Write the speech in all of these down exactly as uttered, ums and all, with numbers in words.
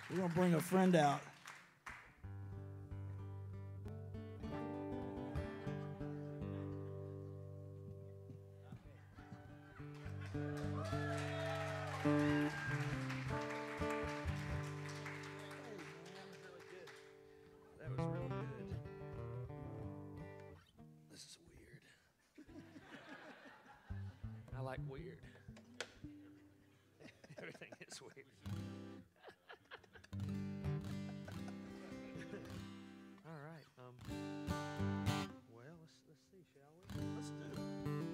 We're going to bring a friend out. I like weird. Everything is weird. All right. Um. Well, let's let's see, shall we? Let's do it.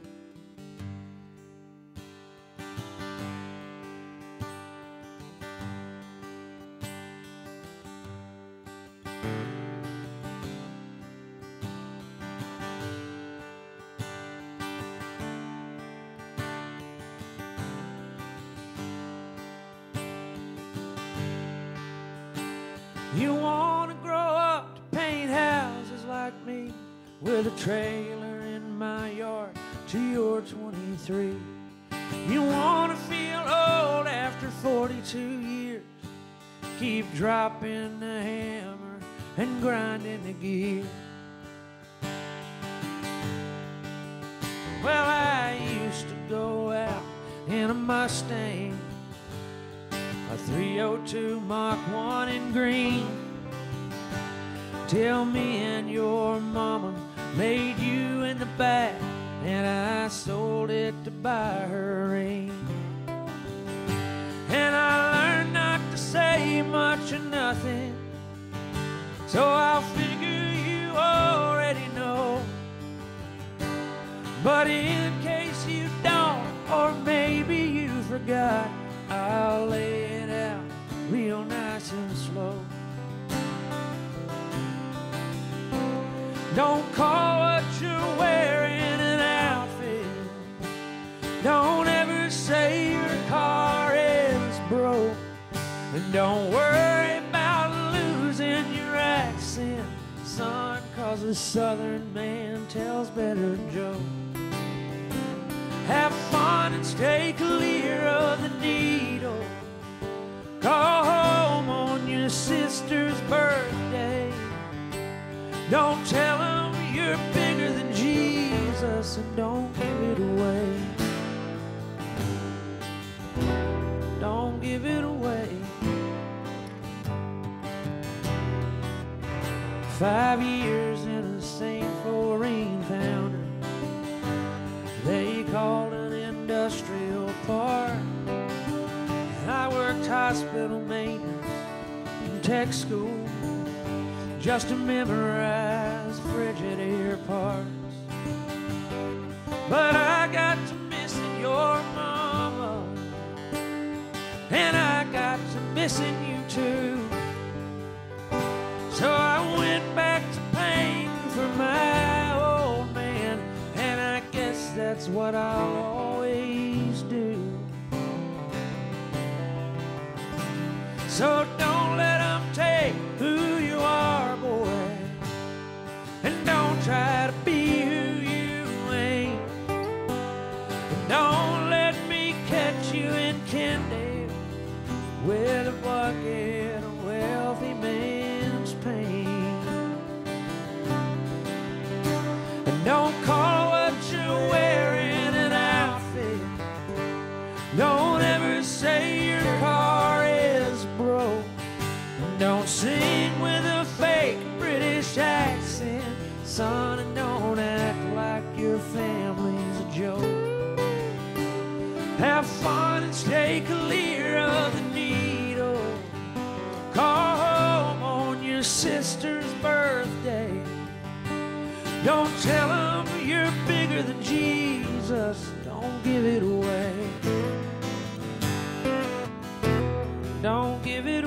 You want to grow up to paint houses like me, with a trailer in my yard till you're twenty-three. You want to feel old after forty-two years, keep dropping the hammer and grinding the gear. Well, I used to go out in a Mustang, a three oh two Mach one in green, till me and your mama made you in the back, and I sold it to buy her ring. And I learned not to say much or nothing, so I'll figure you already know. But in case you don't, or maybe you forgot, I'll lay it out real nice and slow. Don't call what you're wearing an outfit. Don't ever say your car is broke. And don't worry about losing your accent, son, 'cause a southern man tells better jokes. Have fun and stay clear of the needle. Call home on your sister's birthday. Don't tell them you're bigger than Jesus, and don't give it away. Don't give it away. Five years in a Saint Florine foundry, they called an industrial park. I worked hospital maintenance in tech school just to memorize Frigidaire parts. But I got to missing your mama, and I got to missing you too. So I went back to painting for my old man, and I guess that's what I'll always do. So don't let them take who you are, boy, and don't try to be who you ain't. And don't let me catch you in Kendale with a bucket of wealthy man's pain. And don't call what you're wearing an outfit. Don't ever say your car is broke. Don't sing with a fake British accent, son, and don't act like your family's a joke. Have fun and stay clear of the needle. Call home on your sister's birthday. Don't tell them you're bigger than Jesus. Don't give it away. Don't give it